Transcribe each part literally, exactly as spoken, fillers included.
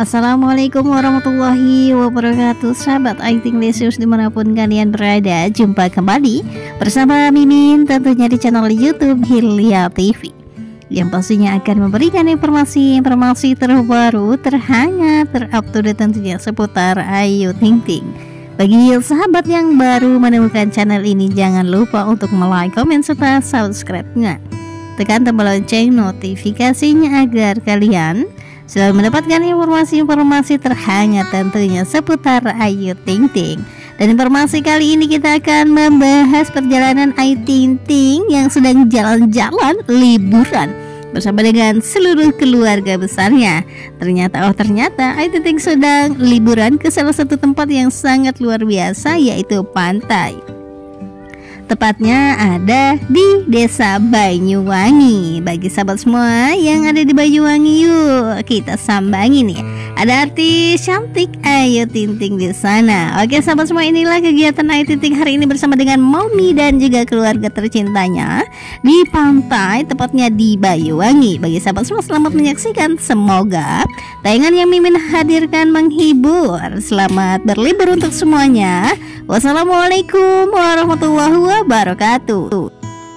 Assalamualaikum warahmatullahi wabarakatuh. Sahabat Aiting Lesius dimanapun kalian berada, jumpa kembali bersama Mimin tentunya di channel YouTube Hilya T V, yang pastinya akan memberikan informasi-informasi terbaru, terhangat, terupdate tentunya seputar Ayu Ting Ting. Bagi sahabat yang baru menemukan channel ini, jangan lupa untuk like, komen, serta subscribe-nya. Tekan tombol lonceng notifikasinya agar kalian selalu mendapatkan informasi-informasi terhangat tentunya seputar Ayu Ting Ting. Dan informasi kali ini kita akan membahas perjalanan Ayu Ting Ting yang sedang jalan-jalan liburan bersama dengan seluruh keluarga besarnya. Ternyata oh ternyata Ayu Ting Ting sedang liburan ke salah satu tempat yang sangat luar biasa, yaitu pantai. Tepatnya ada di Desa Banyuwangi. Bagi sahabat semua yang ada di Banyuwangi, yuk kita sambangi nih. Ada artis cantik Ayu Ting Ting di sana. Oke sahabat semua, inilah kegiatan Ayu Ting Ting hari ini bersama dengan Mommy dan juga keluarga tercintanya di pantai, tepatnya di Banyuwangi. Bagi sahabat semua, selamat menyaksikan. Semoga tayangan yang Mimin hadirkan menghibur. Selamat berlibur untuk semuanya. Wassalamualaikum warahmatullahi wabarakatuh.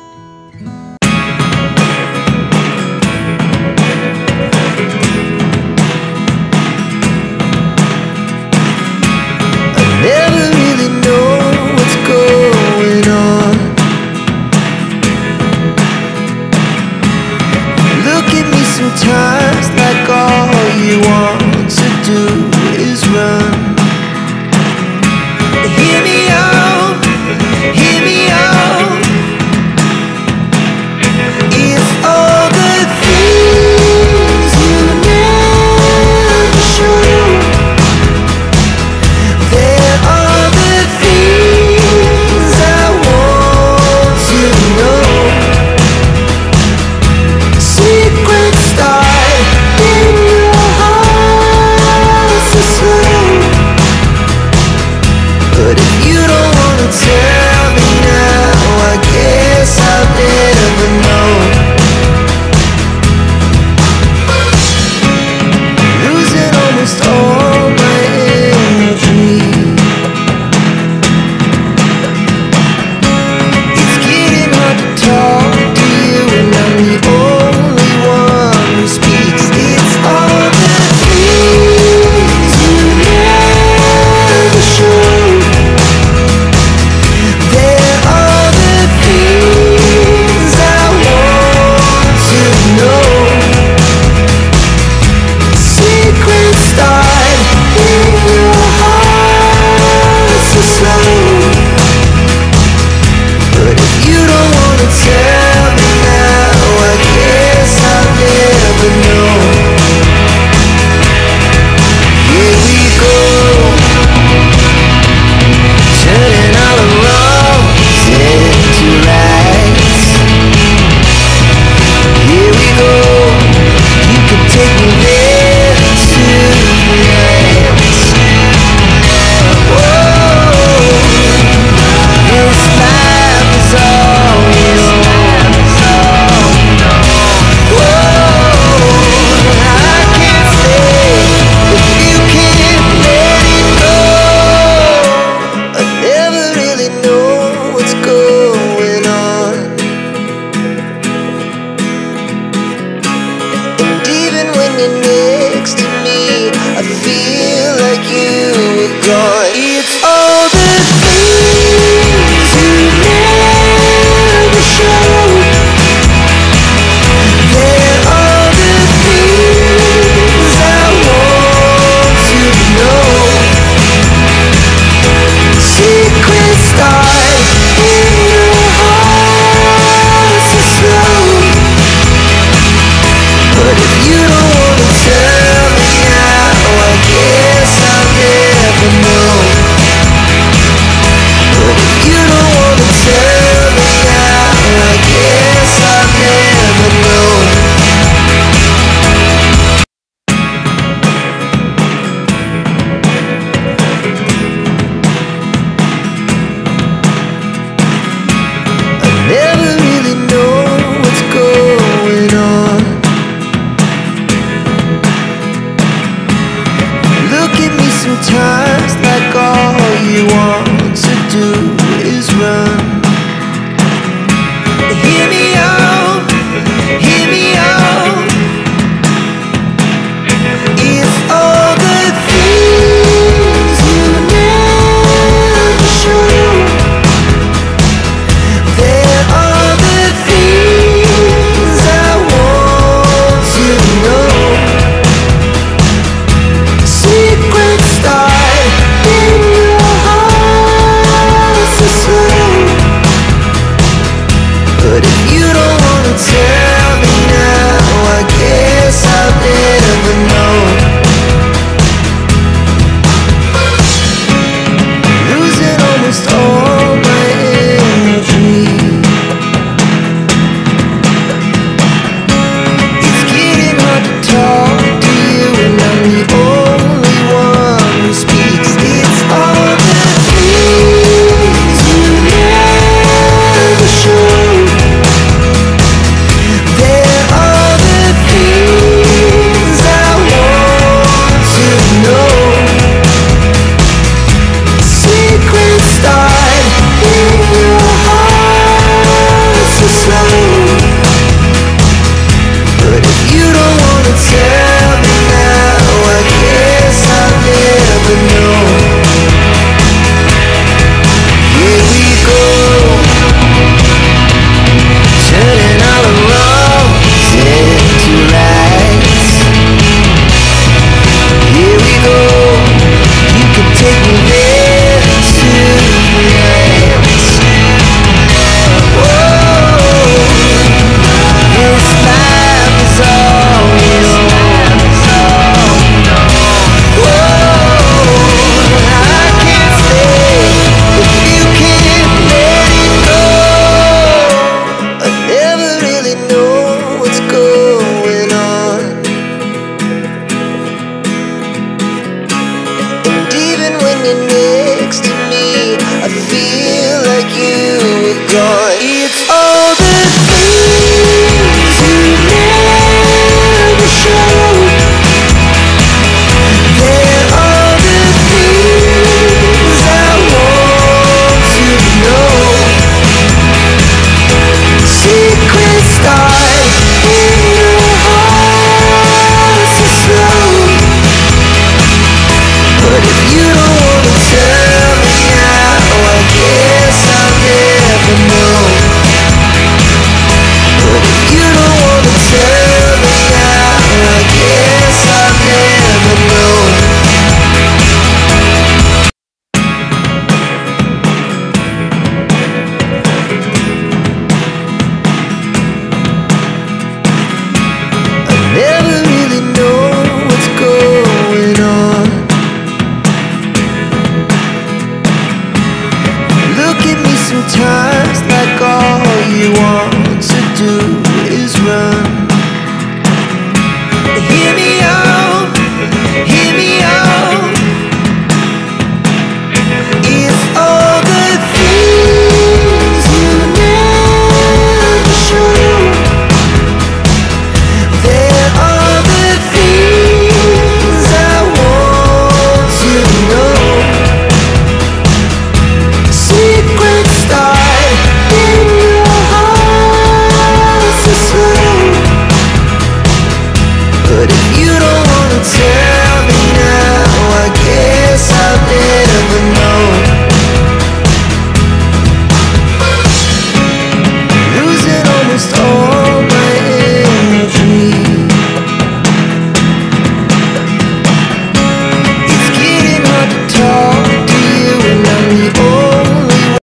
Sometimes like all you want to do is run. Hear me out, hear me out. It's all the things you never show. There are the things I want to know. Secrets start in your heart so slow. But if you don't wanna tell me now, I guess I'll never know. Losing almost all my energy. It's getting hard to talk to you, and I'm the only one who speaks. It's all the things you never show. There are the things I want to know. Secrets start in your heart so slow. But if you don't wanna tell me now, I guess I'll never know. Here we go, turning all the wrongs into rights. Here we go, you can take me there tonight. Whoa, this life is all we know. Whoa, I can't stay if you can't let it go. I never really know what's going on, and even when you're next to me, I feel